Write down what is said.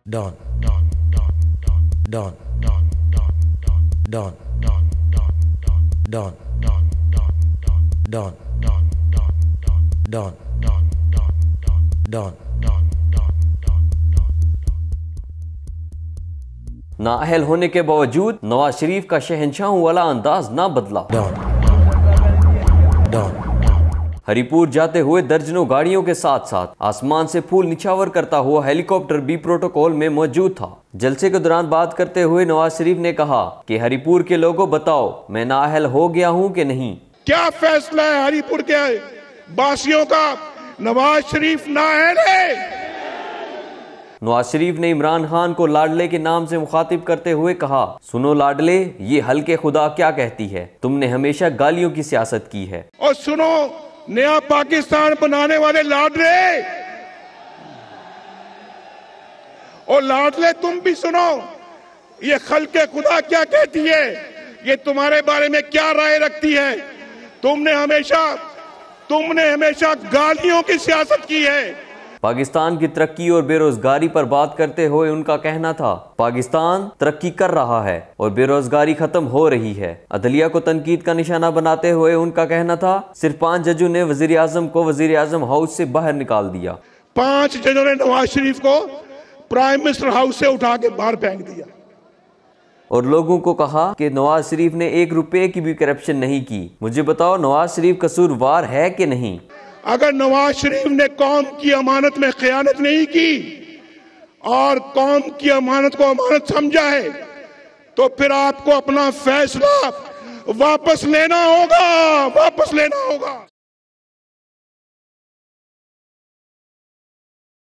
Don. Don. Don. Don. Don. Don. Don. नाअहल होने के बावजूद नवाज शरीफ का शहंशाह वाला अंदाज ना बदला। हरिपुर जाते हुए दर्जनों गाड़ियों के साथ साथ आसमान से फूल निछावर करता हुआ हेलीकॉप्टर भी प्रोटोकॉल में मौजूद था। जलसे के दौरान बात करते हुए नवाज शरीफ ने कहा कि हरिपुर के लोगों बताओ, मैं नाअहल हो गया हूं कि नहीं। क्या फैसला है हरिपुर के वासियों का? नवाज शरीफ नाअहल है। नवाज शरीफ ने इमरान खान को लाडले के नाम से मुखातिब करते हुए कहा, सुनो लाडले, ये हल्के खुदा क्या कहती है, तुमने हमेशा गालियों की सियासत की है। और सुनो नया पाकिस्तान बनाने वाले लाडले, और लाडले तुम भी सुनो, ये हल्के खुदा क्या कहती है, ये तुम्हारे बारे में क्या राय रखती है। तुमने हमेशा गालियों की सियासत की है। पाकिस्तान की तरक्की और बेरोजगारी पर बात करते हुए उनका कहना था, पाकिस्तान तरक्की कर रहा है और बेरोजगारी खत्म हो रही है। अदलिया को तनकीद का निशाना बनाते हुए उनका कहना था, सिर्फ 5 जजों ने वजीर आजम को वजीर आजम हाउस से बाहर निकाल दिया। 5 जजों ने नवाज शरीफ को प्राइम मिनिस्टर हाउस से उठा के बाहर फेंक दिया और लोगों को कहा कि नवाज शरीफ ने 1 रुपए की भी करप्शन नहीं की। मुझे बताओ, नवाज शरीफ कसूरवार है कि नहीं? अगर नवाज शरीफ ने कौम की अमानत में खयानत नहीं की और कौम की अमानत को अमानत समझा है, तो फिर आपको अपना फैसला वापस लेना होगा।